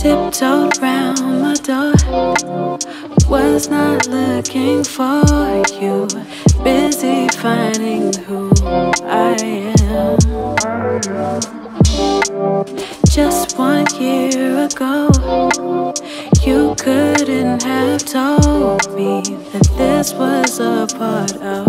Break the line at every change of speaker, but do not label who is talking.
Tiptoed round my door, was not looking for you. Busy finding who I am. Just 1 year ago, you couldn't have told me that this was a part